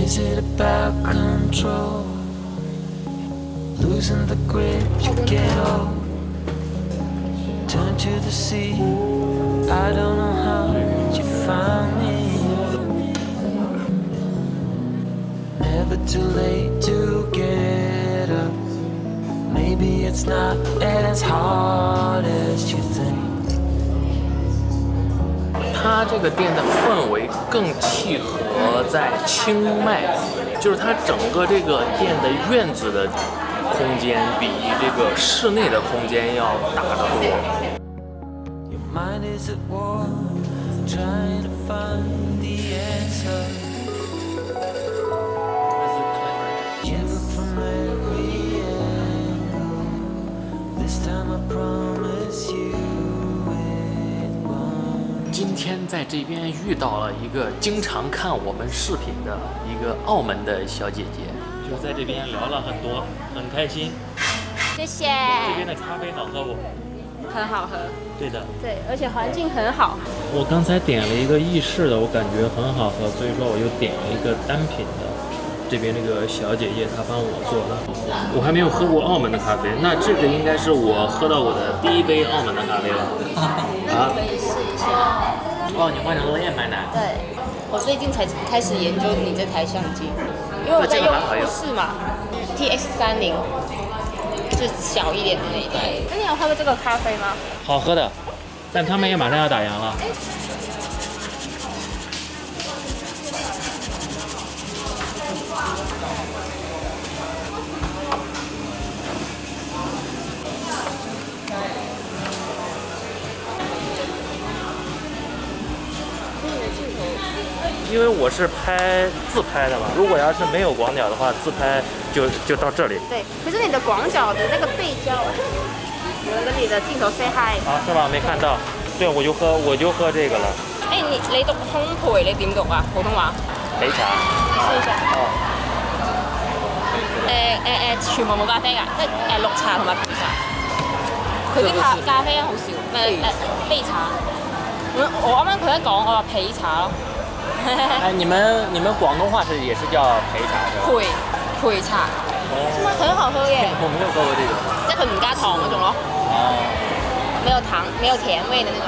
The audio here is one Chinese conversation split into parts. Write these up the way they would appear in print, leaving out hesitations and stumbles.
Is it about control? Losing the grip, you get old. Turn to the sea. I don't know how you found me. Never too late to get up. Maybe it's not as hard as you think. 它这个店的氛围更契合在清迈，就是它整个这个店的院子的空间比这个室内的空间要大得多。 Your mind is at war, trying to find the answer. You look from every angle. This time I promise you it won't. 今天在这边遇到了一个经常看我们视频的一个澳门的小姐姐，就在这边聊了很多，很开心。 谢谢。 这边的咖啡好喝不？ 很好喝。 对的。 对，而且环境很好。 我刚才点了一个意式的，我感觉很好喝，所以说我又点了一个单品的。这边这个小姐姐她帮我做的，我还没有喝过澳门的咖啡，那这个应该是我喝到我的第一杯澳门的咖啡了。 那你可以试一下。 哦，你换成了燕麦奶。 对，我最近才开始研究你这台相机，因为我在用富士嘛 ，TX30，就是小一点的那一台。那你有喝过这个咖啡吗？ 好喝的，但他们也马上要打烊了。因为我是自拍的嘛，如果要是没有广角的话，自拍就到这里。 对，可是你的广角的那个背焦，我跟你的镜头 say hi。 啊，是吧？没看到。对，我就喝这个了。 哎，你讀烘焙你點讀啊？普通話？ 焙茶。 試一下。 哦。 全部冇咖啡㗎，即係綠茶同埋焙茶。佢啲咖啡好少，焙茶。我啱啱佢一講，我話焙茶咯。 哎，你们广东话也是叫焙茶是吧？ 焙茶，是嗎？很好喝耶！ 我没有喝过这个， 即係佢唔加糖嗰種咯。哦。沒有糖，沒有甜味的那種。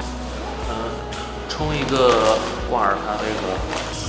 冲一个挂耳咖啡喝。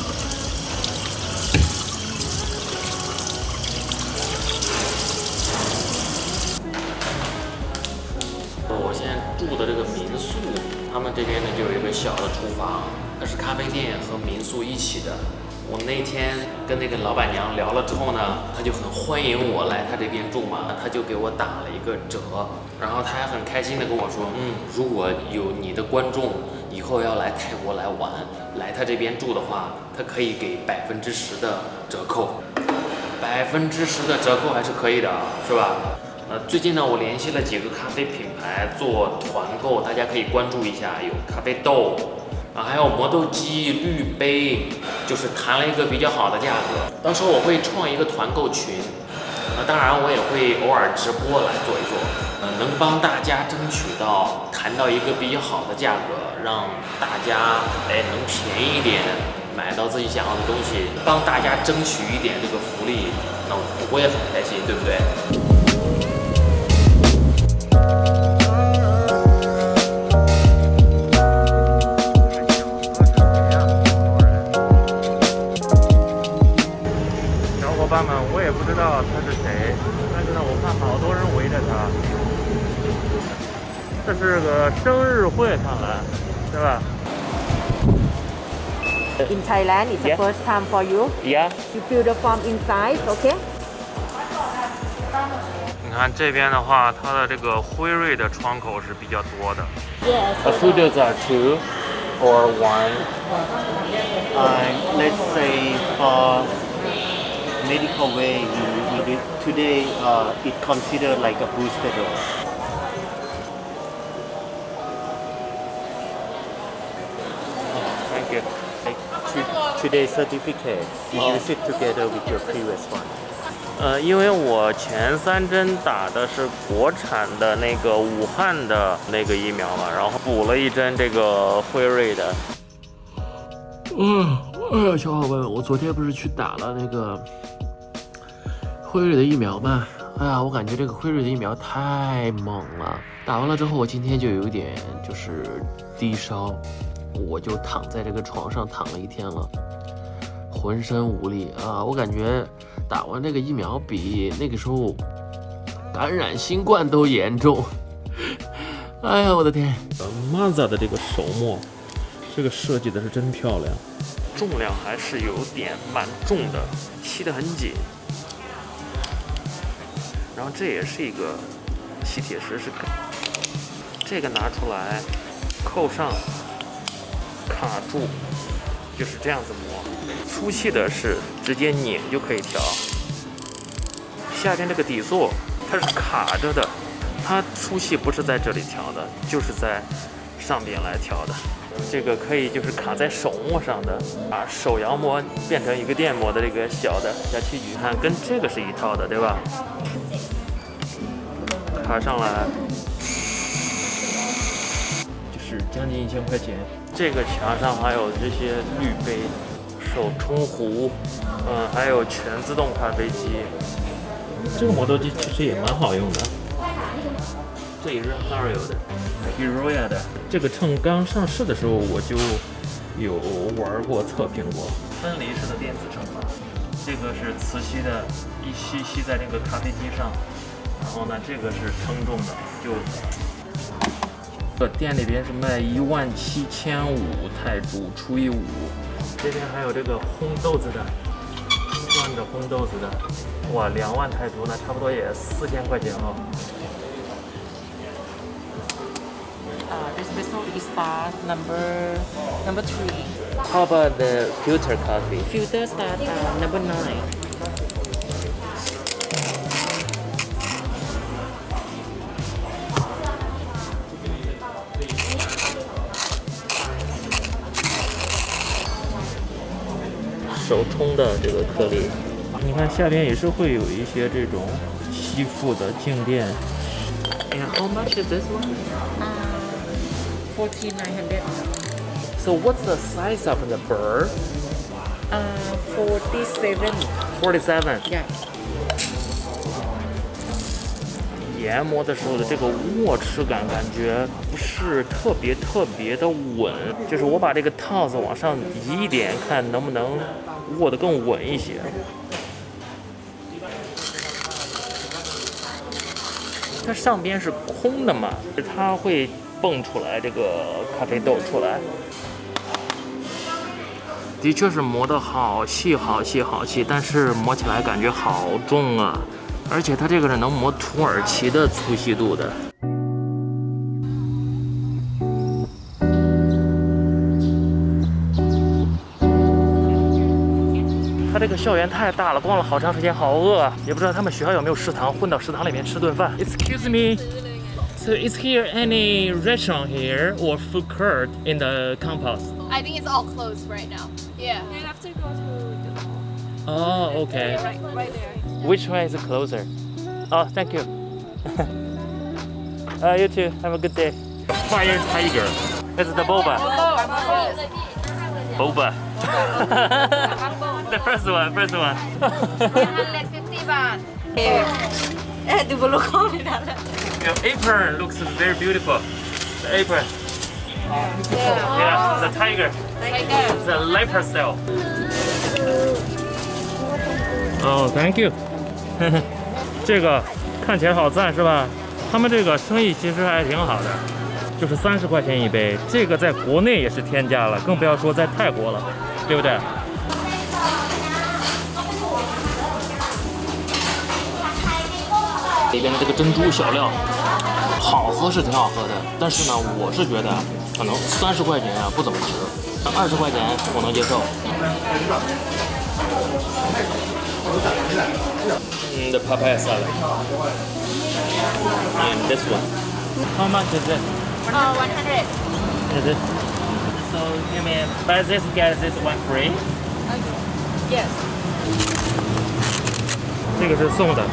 我现在住的这个民宿，他们这边呢就有一个小的厨房。它是咖啡店和民宿一起的。我那天跟那个老板娘聊了之后呢，她就很欢迎我来她这边住嘛，她就给我打了一个折，然后她还很开心的跟我说，如果有你的观众以后要来泰国来玩，来她这边住的话，她可以给10%的折扣，10%的折扣还是可以的，是吧？最近呢，我联系了几个咖啡品牌做团购，大家可以关注一下，有咖啡豆。还有磨豆机、滤杯，就是谈了一个比较好的价格。到时候我会创一个团购群，当然我也会偶尔直播来做一做，能帮大家争取到谈到一个比较好的价格，让大家能便宜一点买到自己想要的东西，帮大家争取一点这个福利，那我也很开心，对不对？ 伙伴们，我也不知道他是谁，但是呢，我看好多人围着他。这是个生日会，看来，对吧 In Thailand, it's the first time for you. Yeah. You fill the form inside, okay? 你看这边的话，它的这个辉瑞的窗口是比较多的。 Yes. Food are 2 or 1. Let's say for medical way, today it considered like a booster dose. Thank you. Today's certificate, you use it together with your previous one. 因为我前3针打的是国产的那个武汉的那个疫苗嘛，然后补了1针这个辉瑞的。 小伙伴们，我昨天不是去打了那个辉瑞的疫苗吗？哎呀，我感觉这个辉瑞的疫苗太猛了。打完了之后，我今天就有一点就是低烧，我就躺在这个床上躺了1天了，浑身无力啊！我感觉打完这个疫苗比那个时候感染新冠都严重。哎呀，我的天！Mazda 的这个手墨，这个设计的是真漂亮。重量还是有点蛮重的，吸得很紧。然后这也是一个吸铁石，是这个拿出来，扣上，卡住，就是这样子磨。粗细的是直接拧就可以调。下边这个底座它是卡着的，它粗细不是在这里调的，就是在上边来调的。这个可以就是卡在手磨上的，把手摇磨变成一个电磨的这个小器具，看跟这个是一套的，对吧？卡上来就是将近1000块钱。这个墙上还有这些滤杯、手冲壶，还有全自动咖啡机。这个磨豆机其实也蛮好用的。这也是 Hiroya 的。这个秤刚上市的时候我就有玩过测评过，分离式的电子秤法。这个是磁吸的，一吸在那个咖啡机上，然后呢这个是称重的，就店里边是卖17500泰铢除以5。这边还有这个烘豆子的，转着烘豆子的，哇，2万泰铢，那差不多也4000块钱了。 This vessel is start number 3. How about the filter coffee? Filter start number 9. 手冲的这个颗粒，你看下边也是会有一些这种吸附的静电。 And how much is this one? 14,900. So what's the size of the bird? 47. 47. Yeah. 研磨的时候的这个握持感感觉不是特别的稳，就是我把这个套子往上移一点，看能不能握得更稳一些。它上边是空的嘛，它会蹦出来这个咖啡豆出来。的确是磨得好细，但是磨起来感觉好重啊！而且它这个是能磨土耳其的粗细度的。它这个校园太大了，逛了好长时间，好饿啊！也不知道他们学校有没有食堂，混到食堂里面吃顿饭。Excuse me, so is here any restaurant here or food court in the campus? I think it's all closed right now. Yeah. You have to go to the Oh, okay. right there. Which one is closer? Oh, thank you. You too. Have a good day. Fire Tiger. This is the boba. Boba. The first one. 150 baht. Your apron looks very beautiful. The apron. Yeah, the tiger. The leopard cell. Oh, thank you. 这个看起来好赞是吧？他们这个生意其实还挺好的，就是30块钱一杯，这个在国内也是天价了，更不要说在泰国了，对不对？里边的这个珍珠小料，好喝是挺好喝的，但是呢，我是觉得可能30块钱啊不怎么值，20块钱我能接受。The papaya salad. And this one. How much is it? 100. Is it? So you mean buy this, get this one free? Yes. 这个是送的。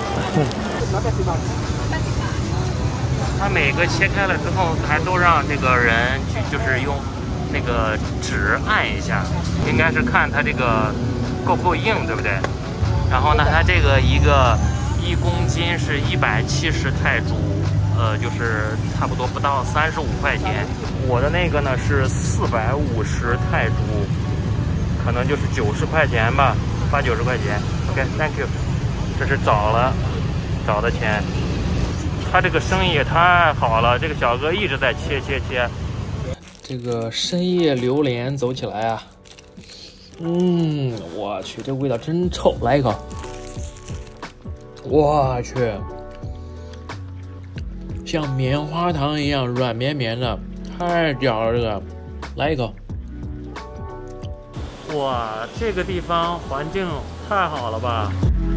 它每个切开了之后，还都让这个人就是用那个纸按一下，应该是看它这个够不够硬，对不对？然后呢，它这个一个1公斤是170泰铢，就是差不多不到35块钱。我的那个呢是450泰铢，可能就是90块钱吧，80、90块钱。OK，Thank you。这是找的钱。他这个生意也太好了，这个小哥一直在切。这个深夜榴莲走起来啊！我去，这味道真臭，来一口。我去，像棉花糖一样软绵绵的，太屌了！这个，来一口。哇，这个地方环境太好了吧！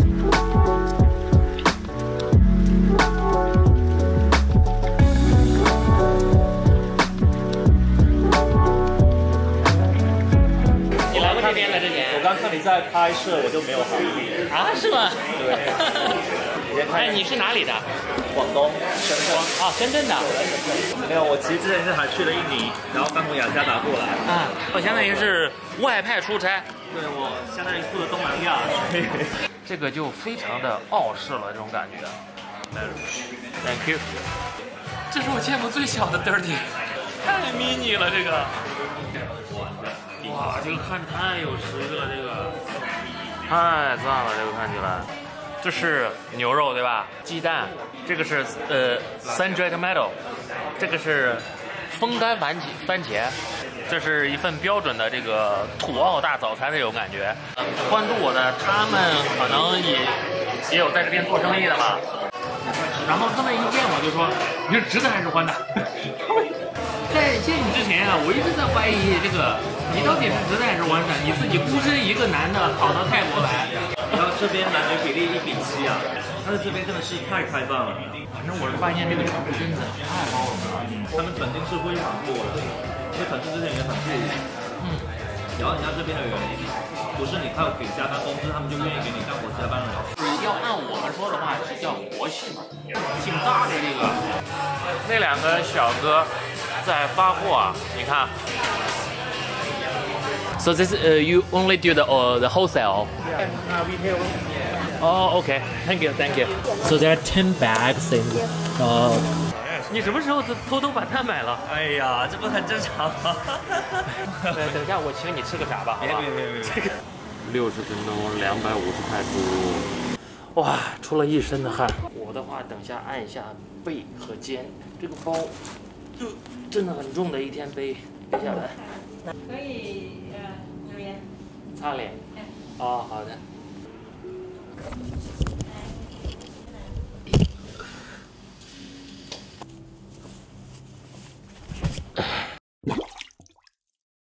你来过这边的之前？ 我刚看你在拍摄，我就没有好意啊？是吗？ 对。 哎，你是哪里的？ 广东深圳。 哦，深圳的。 没有，我其实之前是还去了印尼，然后刚从雅加达过来。 啊，我相当于是外派出差。 对，我相当于负责东南亚。 这个就非常的傲视了，这种感觉。Thank you。这是我见过最小的 dirty， 太 mini 了这个。哇，这个看着太有食欲了，这个太赞了，这个看起来。这是牛肉对吧？鸡蛋，这个是sun-dried tomato， 这个是风干番茄，这是一份标准的这个土澳大早餐这种感觉。关注我的他们可能也有在这边做生意的嘛。然后他们一见我就说：“你是直的还是弯的？”在见你之前啊，我一直在怀疑这个你到底是直的还是弯的？你自己孤身一个男的跑到泰国来。 然后这边男女比例1比7啊，但是这边真的是太开放了。 反正我是发现这个城市真的太包容了。 他们肯定是规范过的，因为城市之前也很富裕。然后人家这边的人，不是你靠给加班工资，他们就愿意给你干活加班了。 要按我们说的话，是叫国企嘛，挺大的这个。那两个小哥在发货啊，你看。So this you only do the wholesale. Retail. Oh, okay. Thank you. So there are 10 bags in. 你什么时候偷偷把它买了？ 哎呀，这不很正常吗？ 等一下，我请你吃个啥吧，好吧？ 别。 这个60分钟250泰铢，哇，出了一身的汗。我的话，等下按一下背和肩，这个包真的很重的，一天背下来。 可以留言。 擦脸。哦，好的。